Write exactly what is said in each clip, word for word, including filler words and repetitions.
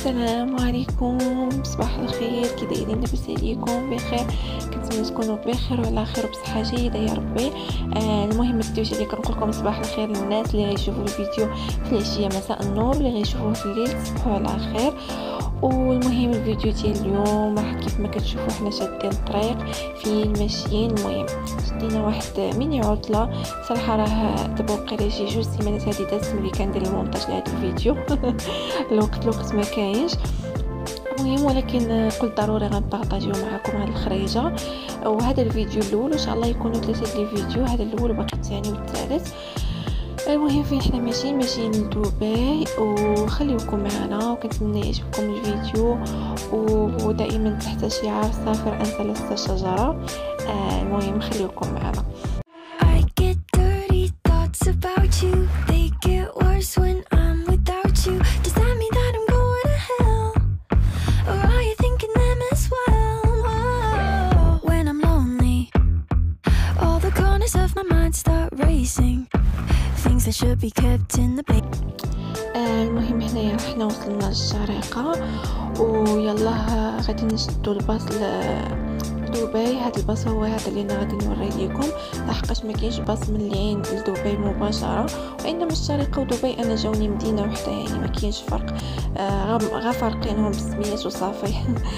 السلام عليكم، صباح الخير. كي دايرين؟ لاباس عليكم؟ بخير؟ كنتمنى تكونوا بخير وعلى خير وبصحه جيده يا ربي. آه المهم الفيديو اللي كنقول لكم صباح الخير للناس اللي غيشوفوا الفيديو في العشيه مساء النور، اللي غيشوفوه في الليل تصبحوا على خير. والمهم الفيديو ديال اليوم راه كيف ما كتشوفوا حنا شادين الطريق فين ماشيين. المهم شدينا واحد ميني عطله صراحه، راه دابا وقيله شي جوج سيمانات هادي دازت ملي كندير المونتاج لهذا الفيديو الوقت الوقت ما كاينش. المهم ولكن قلت ضروري غنبارطاجيو معكم هاد الخريجه وهذا الفيديو الاول، وان شاء الله يكونوا ثلاثه ديال الفيديو، هذا الاول وباقي الثاني والثالث. المهم فين حنا ماشيين ماشيين لدبي، وخليكم معنا وكنتمنى يعجبكم الفيديو. ودائما تحت شعار سافر انت لست شجره. آه المهم خليكم معنا. I get dirty thoughts about you. They get worse when I'm without you. Does that mean that I'm going to hell? Or are you thinking them as well? Whoa. When I'm lonely, all the corners of my mind start racing. Things that should be kept in the bay. آه المهم حنايا حنا وصلنا للشارقه، ويلا غادي نشدو الباص لدبي. هذا الباص هو هذا اللي انا غادي نوريه لكم، لحقاش ما كاينش باص من العين لدبي مباشره، وانما الشارقه ودبي انا جاوني مدينه وحده، يعني ما كاينش فرق، آه غا فارقينهم بالسميات وصافي.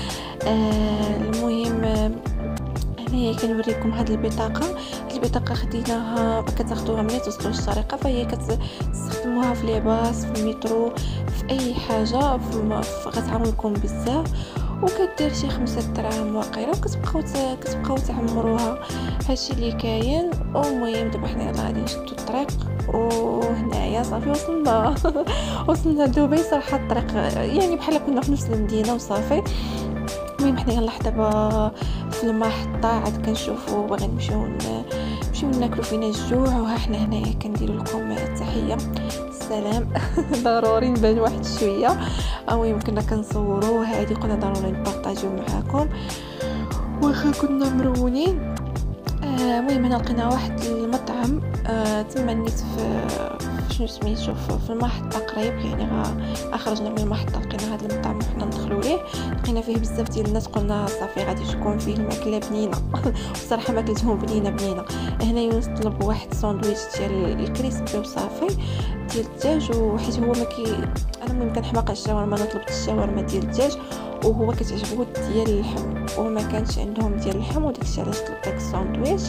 آه المهم هنايا كنوريكم هذه البطاقه. البطاقه خديناها كتاخذوها ملي توصلوا للشارقه، فهي كتستخدموها في لي باص، في المترو، في اي حاجه، في غتعاونكم بزاف، وكدير شي خمسة دراهم واقيلا، وكتبقاو كتبقاو تعمروها. هادشي اللي كاين. المهم دابا حنا يلاه غادي نشدو الطريق، وهنايا صافي وصلنا وصلنا لدبي. صراحه الطريق يعني بحال كنا في نفس المدينه وصافي. المهم حنا يلاه دابا في المحطه عاد كنشوفوا باغي نمشيو نمشيو ناكلوا فينا الجوع، وها حنا هنايا كنديروا لكم التحيه. السلام. ضروري نبان واحد شويه. المهم كنا كنصوروا هادي، قلنا ضروري نبارطاجيو معكم واخا كنا مرونين. المهم هنا لقينا واحد المطعم آه تما نيت في شنو سميتو في المحطه قريب، يعني غا خرجنا من المحطه لقينا هذا المطعم وحنا ندخلوا ليه. لقينا فيه بزاف ديال الناس، قلنا صافي غادي تكون فيه الماكله بنينه. بصراحه ماكلتهم بنينه بنينه. هنا يونس طلب واحد ساندويتش ديال الكريسبي وصافي ديال الدجاج، وحيت هو ما كي انا ملي كنحماق على الشاورما انا طلبت الشاورما ديال الدجاج، وهو كتعجبو ديال اللحم وما كانش عندهم ديال اللحم، وداكشي علاش طلبت داك الساندويتش.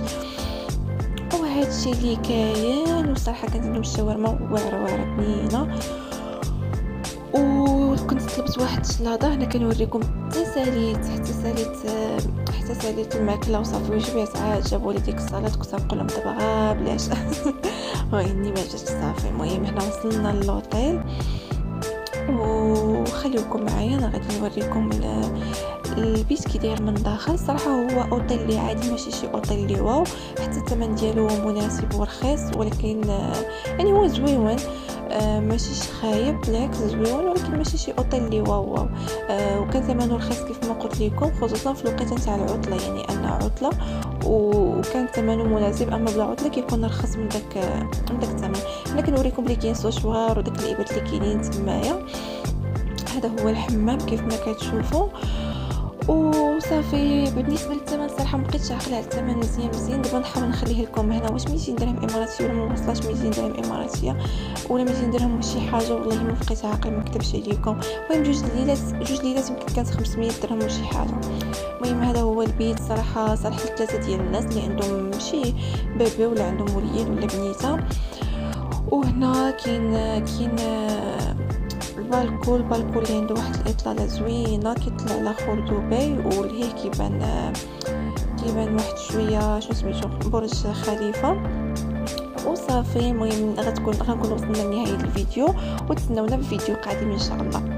وهذا الشيء اللي كاين. وصراحه كانت عندهم الشاورما واعره واعره بنينه. وكنت طلبت واحد الشلاضه. هنا كنوريكم حتى ساليت حتى ساليت حتى ساليت الماكله وصافي وشبعت. عاد جابوا لي ديك الصلاه، كنت نقول لهم دابا غا بلاش واني ما جاتش صافي. المهم حنا وصلنا للوطيل، وخليكم معايا انا غادي نوريكم البيت كي داير من داخل. الصراحه هو اوتيل اللي عادي، ماشي شي اوتيل اللي واو، حتى الثمن ديالو مناسب ورخيص، ولكن يعني هو زويون، آه ماشي شي خايب، بالعكس زويون، ولكن ماشي شي اوتيل اللي واو واو. آه وكان ثمنه رخيص كيف ما قلت لكم، خصوصا في الوقت نتاع العطله، يعني انا عطله وكان ثمنه مناسب. اما بلا عطله كيكون رخص من داك من داك الثمن. انا كنوريكم بلي كاين سوشوار وداك الابات اللي كاينين تمايا. هذا هو الحمام كيف ما كتشوفوا. وصافي بالنسبه للثمن صراحه ما بقيتش عاقله على الثمن مزيان مزيان. دابا نحاول نخليه لكم هنا، واش ميتين درهم اماراتيه ولا ما وصلاش ميتين درهم اماراتيه ولا ميتين درهم وشي حاجه، والله ما بقيت عاقل، ما نكذبش عليكم. المهم جوج ليلات جوج ليلات يمكن كانت خمسمية درهم وشي حاجه. المهم هذا هو البيت. صراحه صالح لثلاثه ديال الناس اللي عندهم شي بيبي ولا عندهم وليد ولا بنيته. وهنا كاين كاين البالكو البالكو اللي عنده واحد الاطلاله زوينه كيطلع على خور دبي، ولهيه كيبان كيبان واحد شويه شنو سميتو برج خليفه. وصافي المهم غتكون غنكون وصلنا لنهايه الفيديو، وتسناونا في فيديو قادم ان شاء الله.